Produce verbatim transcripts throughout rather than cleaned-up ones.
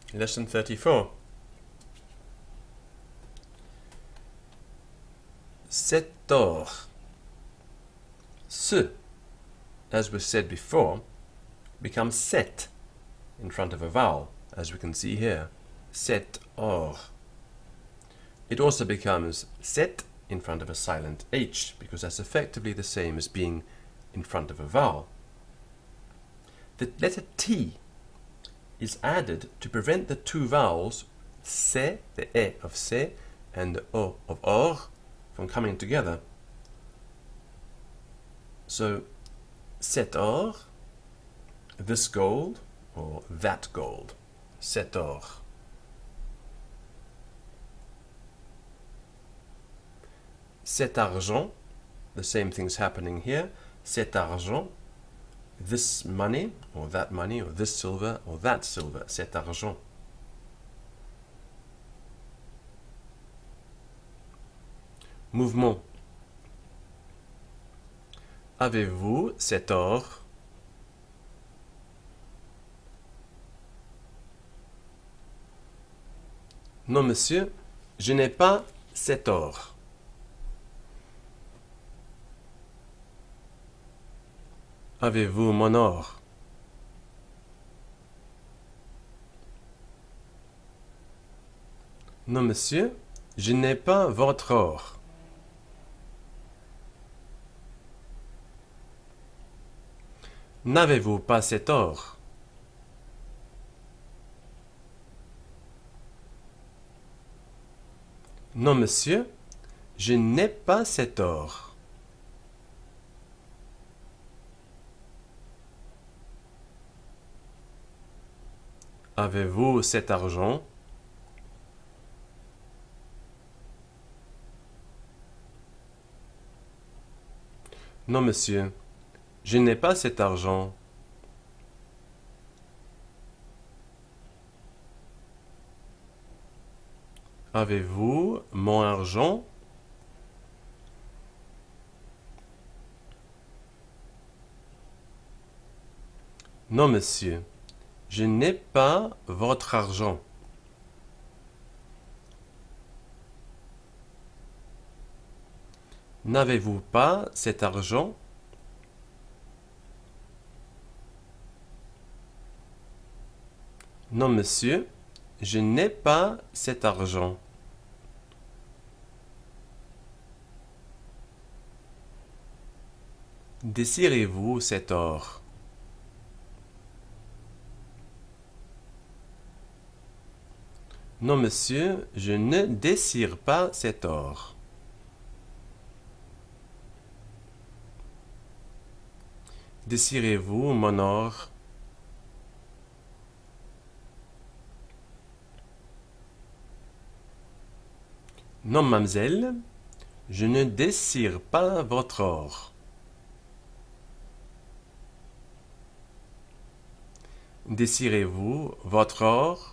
Lesson thirty-four. Cet or. Ce, as was said before, becomes set in front of a vowel, as we can see here. Cet or. It also becomes set in front of a silent H, because that's effectively the same as being in front of a vowel. The letter T is added to prevent the two vowels, se, the e of se, and the o of or, from coming together. So, cet or, this gold, or that gold. Cet or. Cet argent, the same thing's happening here. Cet argent, this money, or that money, or this silver, or that silver. Cet argent. Mouvement. Avez-vous cet or? Non, monsieur, je n'ai pas cet or. Avez-vous mon or? Non, monsieur, je n'ai pas votre or. N'avez-vous pas cet or? Non, monsieur, je n'ai pas cet or. Avez-vous cet argent? Non, monsieur, je n'ai pas cet argent. Avez-vous mon argent? Non, monsieur, je n'ai pas votre argent. N'avez-vous pas cet argent? Non, monsieur, je n'ai pas cet argent. Désirez-vous cet or? Non, monsieur, je ne désire pas cet or. Désirez-vous mon or? Non, mademoiselle, je ne désire pas votre or. Désirez-vous votre or?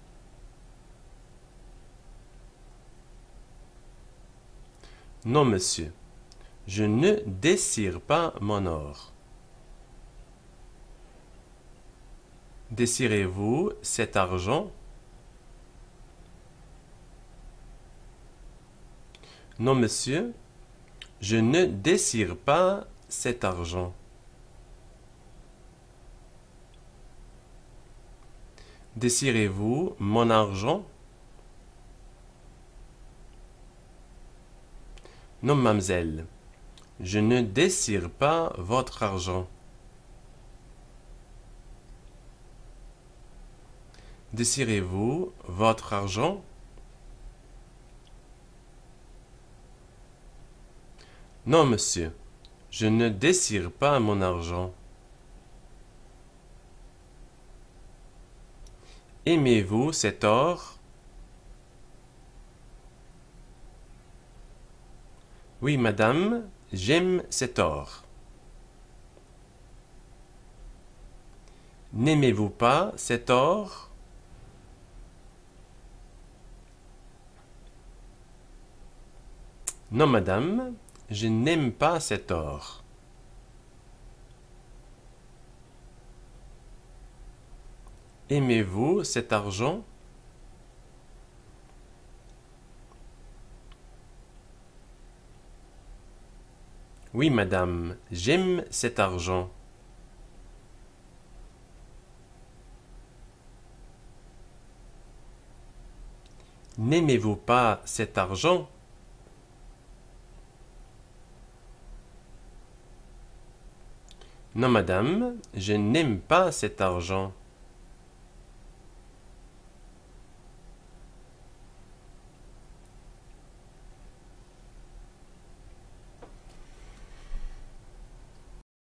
Non, monsieur, je ne désire pas mon or. Désirez-vous cet argent? Non, monsieur, je ne désire pas cet argent. Désirez-vous mon argent? Non, mademoiselle, je ne désire pas votre argent. Désirez-vous votre argent? Non, monsieur, je ne désire pas mon argent. Aimez-vous cet or? Oui, madame, j'aime cet or. N'aimez-vous pas cet or? Non, madame, je n'aime pas cet or. Aimez-vous cet argent? Oui, madame, j'aime cet argent. N'aimez-vous pas cet argent? Non, madame, je n'aime pas cet argent.